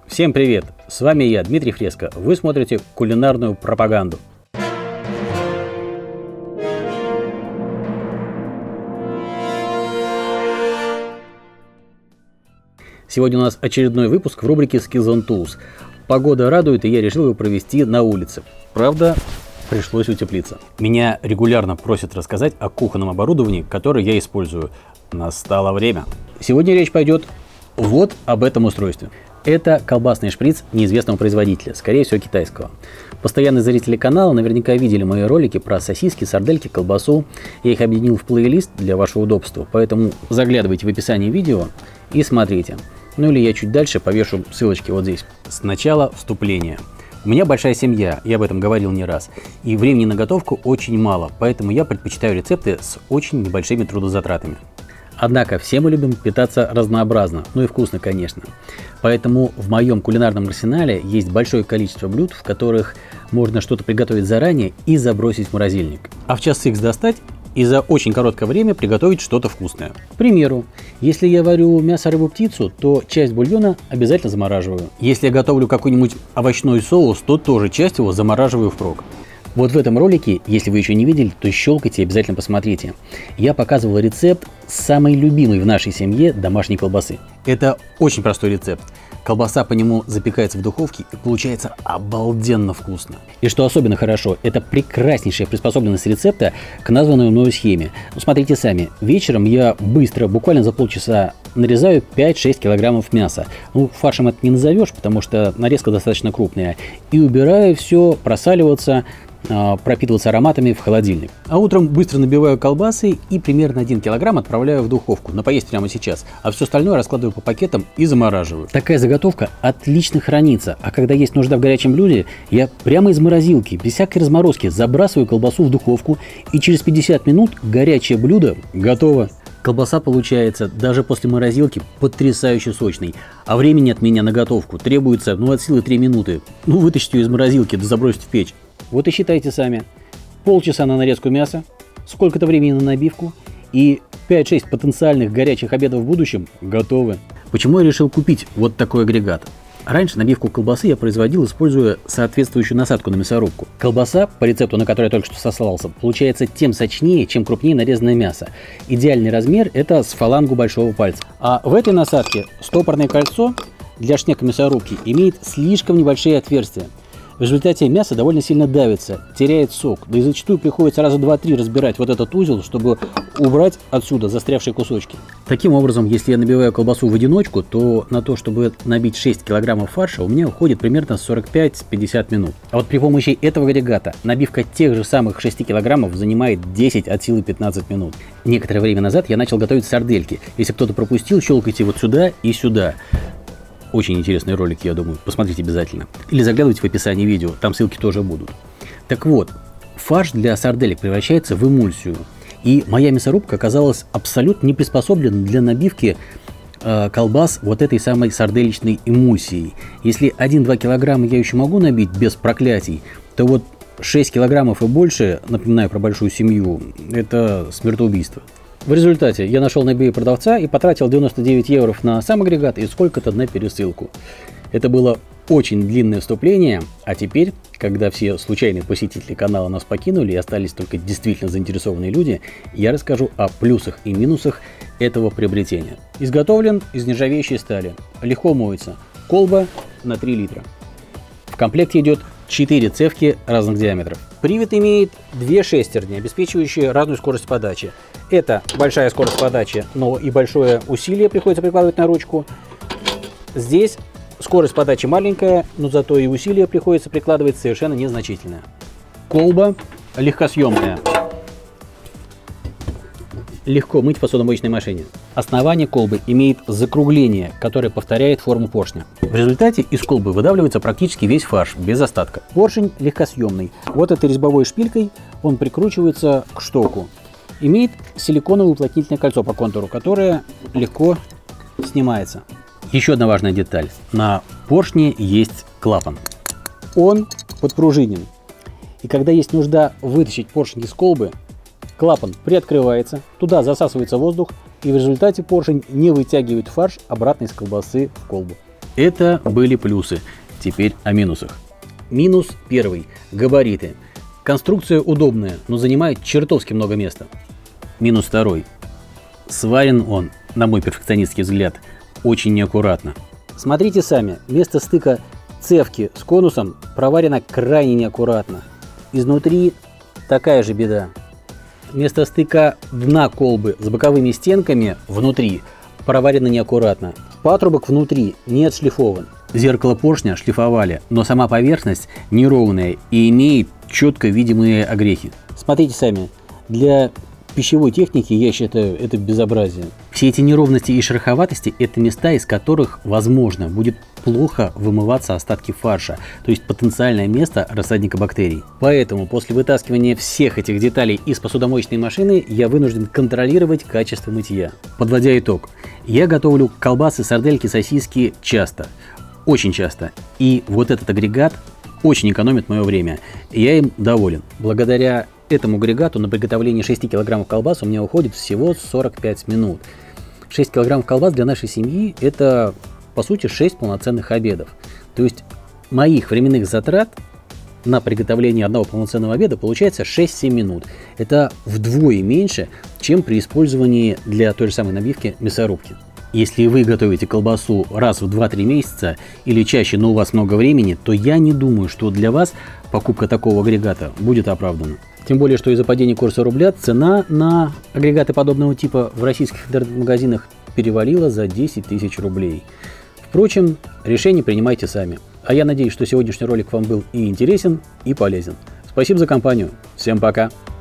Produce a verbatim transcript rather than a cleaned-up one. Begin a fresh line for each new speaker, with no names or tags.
Всем привет! С вами я, Дмитрий Фреско. Вы смотрите кулинарную пропаганду. Сегодня у нас очередной выпуск в рубрике Skills and Tools. Погода радует, и я решил его провести на улице. Правда, пришлось утеплиться. Меня регулярно просят рассказать о кухонном оборудовании, которое я использую. Настало время. Сегодня речь пойдет вот об этом устройстве. Это колбасный шприц неизвестного производителя, скорее всего китайского. Постоянные зрители канала наверняка видели мои ролики про сосиски, сардельки, колбасу. Я их объединил в плейлист для вашего удобства, поэтому заглядывайте в описание видео и смотрите. Ну или я чуть дальше повешу ссылочки вот здесь. Сначала вступление. У меня большая семья, я об этом говорил не раз, и времени на готовку очень мало, поэтому я предпочитаю рецепты с очень небольшими трудозатратами. Однако все мы любим питаться разнообразно, ну и вкусно, конечно. Поэтому в моем кулинарном арсенале есть большое количество блюд, в которых можно что-то приготовить заранее и забросить в морозильник. А в час икс достать и за очень короткое время приготовить что-то вкусное. К примеру, если я варю мясо, рыбу, птицу, то часть бульона обязательно замораживаю. Если я готовлю какой-нибудь овощной соус, то тоже часть его замораживаю впрок. Вот в этом ролике, если вы еще не видели, то щелкайте и обязательно посмотрите. Я показывал рецепт самой любимой в нашей семье домашней колбасы. Это очень простой рецепт. Колбаса по нему запекается в духовке и получается обалденно вкусно. И что особенно хорошо, это прекраснейшая приспособленность рецепта к названной мною схеме. Ну, смотрите сами, вечером я быстро, буквально за полчаса, нарезаю пять-шесть килограммов мяса. Ну, фаршем это не назовешь, потому что нарезка достаточно крупная. И убираю все просаливаться, пропитываться ароматами в холодильник. А утром быстро набиваю колбасы и примерно один килограмм отправляю в духовку на поесть прямо сейчас, а все остальное раскладываю по пакетам и замораживаю. Такая заготовка отлично хранится, а когда есть нужда в горячем блюде, я прямо из морозилки, без всякой разморозки, забрасываю колбасу в духовку, и через пятьдесят минут горячее блюдо готово. Колбаса получается даже после морозилки потрясающе сочной, а времени от меня на готовку требуется ну от силы три минуты. Ну вытащить ее из морозилки да забросить в печь. Вот и считайте сами. Полчаса на нарезку мяса, сколько-то времени на набивку и пять-шесть потенциальных горячих обедов в будущем готовы. Почему я решил купить вот такой агрегат? Раньше набивку колбасы я производил, используя соответствующую насадку на мясорубку. Колбаса, по рецепту, на который я только что сослался, получается тем сочнее, чем крупнее нарезанное мясо. Идеальный размер – это с фалангу большого пальца. А в этой насадке стопорное кольцо для шнека мясорубки имеет слишком небольшие отверстия. В результате мясо довольно сильно давится, теряет сок, да и зачастую приходится раза два-три разбирать вот этот узел, чтобы убрать отсюда застрявшие кусочки. Таким образом, если я набиваю колбасу в одиночку, то на то, чтобы набить шесть килограммов фарша, у меня уходит примерно сорок пять-пятьдесят минут. А вот при помощи этого агрегата набивка тех же самых шести килограммов занимает десять от силы пятнадцать минут. Некоторое время назад я начал готовить сардельки. Если кто-то пропустил, щелкайте вот сюда и сюда. Очень интересный ролик, я думаю, посмотрите обязательно. Или заглядывайте в описании видео, там ссылки тоже будут. Так вот, фарш для сарделек превращается в эмульсию. И моя мясорубка оказалась абсолютно не приспособлена для набивки э, колбас вот этой самой сарделечной эмульсией. Если один-два килограмма я еще могу набить без проклятий, то вот шесть килограммов и больше, напоминаю про большую семью, это смертоубийство. В результате я нашел на eBay продавца и потратил девяносто девять евро на сам агрегат и сколько-то на пересылку. Это было очень длинное вступление, а теперь, когда все случайные посетители канала нас покинули и остались только действительно заинтересованные люди, я расскажу о плюсах и минусах этого приобретения. Изготовлен из нержавеющей стали, легко моется, колба на три литра. В комплекте идет четыре цевки разных диаметров. Привод имеет две шестерни, обеспечивающие разную скорость подачи. Это большая скорость подачи, но и большое усилие приходится прикладывать на ручку. Здесь скорость подачи маленькая, но зато и усилие приходится прикладывать совершенно незначительное. Колба легкосъемная. Легко мыть в посудомоечной машине. Основание колбы имеет закругление, которое повторяет форму поршня. В результате из колбы выдавливается практически весь фарш, без остатка. Поршень легкосъемный. Вот этой резьбовой шпилькой он прикручивается к штоку. Имеет силиконовое уплотнительное кольцо по контуру, которое легко снимается. Еще одна важная деталь. На поршне есть клапан. Он подпружинен. И когда есть нужда вытащить поршень из колбы, клапан приоткрывается, туда засасывается воздух, и в результате поршень не вытягивает фарш обратно из колбасы в колбу. Это были плюсы. Теперь о минусах. Минус первый. Габариты. Конструкция удобная, но занимает чертовски много места. Минус второй. Сварен он, на мой перфекционистский взгляд, очень неаккуратно. Смотрите сами, место стыка цевки с конусом проварено крайне неаккуратно. Изнутри такая же беда. Место стыка дна колбы с боковыми стенками внутри проварено неаккуратно. Патрубок внутри не отшлифован. Зеркало поршня шлифовали, но сама поверхность неровная и имеет четко видимые огрехи. Смотрите сами, для пищевой техники я считаю это безобразие. Все эти неровности и шероховатости – это места, из которых, возможно, будет плохо вымываться остатки фарша, то есть потенциальное место рассадника бактерий. Поэтому после вытаскивания всех этих деталей из посудомоечной машины я вынужден контролировать качество мытья. Подводя итог, я готовлю колбасы, сардельки, сосиски часто, очень часто, и вот этот агрегат очень экономит мое время, и я им доволен. Благодаря этому агрегату на приготовление шести килограммов колбас у меня уходит всего сорок пять минут. шесть килограммов колбас для нашей семьи – это, по сути, шесть полноценных обедов. То есть моих временных затрат на приготовление одного полноценного обеда получается шесть-семь минут. Это вдвое меньше, чем при использовании для той же самой набивки мясорубки. Если вы готовите колбасу раз в два-три месяца или чаще, но у вас много времени, то я не думаю, что для вас покупка такого агрегата будет оправдана. Тем более, что из-за падения курса рубля цена на агрегаты подобного типа в российских интернет-магазинах перевалила за десять тысяч рублей. Впрочем, решение принимайте сами. А я надеюсь, что сегодняшний ролик вам был и интересен, и полезен. Спасибо за компанию. Всем пока!